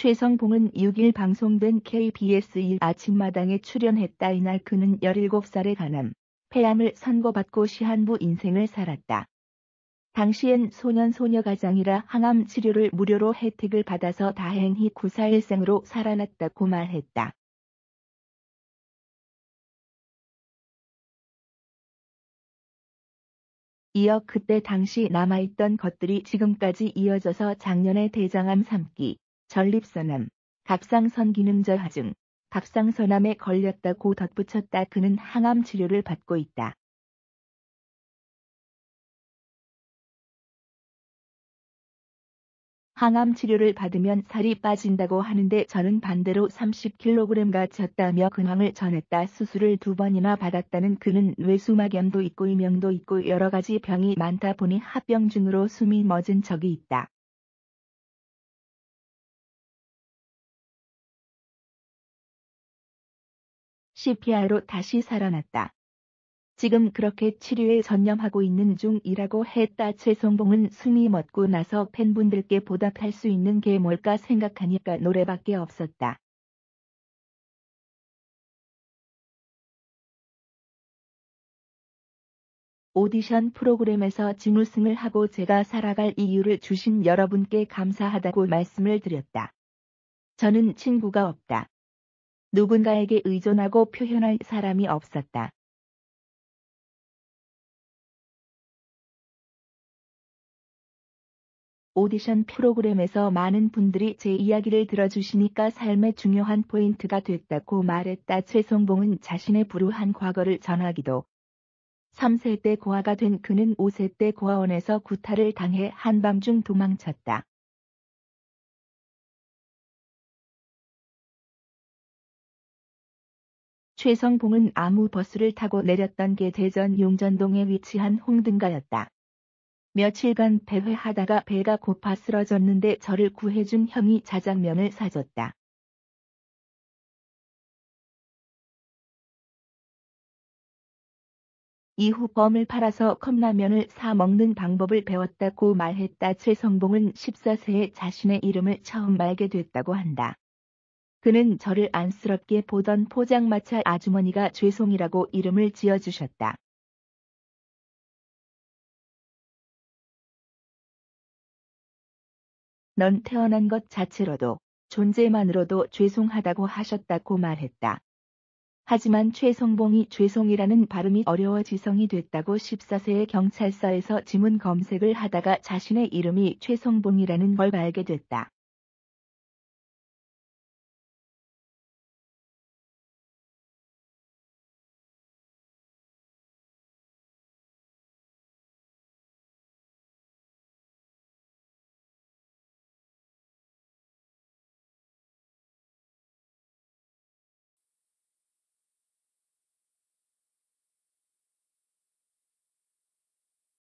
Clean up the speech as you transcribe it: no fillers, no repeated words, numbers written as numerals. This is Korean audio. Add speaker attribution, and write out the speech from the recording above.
Speaker 1: 최성봉은 6일 방송된 KBS 1 아침마당에 출연했다. 이날 그는 17살의 간암, 폐암을 선고받고 시한부 인생을 살았다. 당시엔 소년소녀가장이라 항암 치료를 무료로 혜택을 받아서 다행히 구사일생으로 살아났다고 말했다. 이어 그때 당시 남아있던 것들이 지금까지 이어져서 작년에 대장암 3기, 전립선암, 갑상선 기능저하증, 갑상선암에 걸렸다고 덧붙였다. 그는 항암 치료를 받고 있다. 항암 치료를 받으면 살이 빠진다고 하는데 저는 반대로 30kg가 쪘다며 근황을 전했다. 수술을 2번이나 받았다는 그는 뇌수막염도 있고 이명도 있고 여러 가지 병이 많다 보니 합병증으로 숨이 멎은 적이 있다. CPR로 다시 살아났다. 지금 그렇게 치료에 전념하고 있는 중이라고 했다. 최성봉은 숨이 멎고 나서 팬분들께 보답할 수 있는 게 뭘까 생각하니까 노래밖에 없었다. 오디션 프로그램에서 준우승을 하고 제가 살아갈 이유를 주신 여러분께 감사하다고 말씀을 드렸다. 저는 친구가 없다. 누군가에게 의존하고 표현할 사람이 없었다. 오디션 프로그램에서 많은 분들이 제 이야기를 들어주시니까 삶의 중요한 포인트가 됐다고 말했다. 최성봉은 자신의 불우한 과거를 전하기도 3세 때 고아가 된 그는 5세 때 고아원에서 구타를 당해 한밤중 도망쳤다. 최성봉은 아무 버스를 타고 내렸던 게 대전 용전동에 위치한 홍등가였다. 며칠간 배회하다가 배가 고파 쓰러졌는데 저를 구해준 형이 자장면을 사줬다. 이후 껌을 팔아서 컵라면을 사 먹는 방법을 배웠다고 말했다. 최성봉은 14세에 자신의 이름을 처음 말게 됐다고 한다. 그는 저를 안쓰럽게 보던 포장마차 아주머니가 죄송이라고 이름을 지어주셨다. 넌 태어난 것 자체로도 존재만으로도 죄송하다고 하셨다고 말했다. 하지만 최성봉이 죄송이라는 발음이 어려워 지성이 됐다고 14세에 경찰서에서 지문 검색을 하다가 자신의 이름이 최성봉이라는 걸 알게 됐다.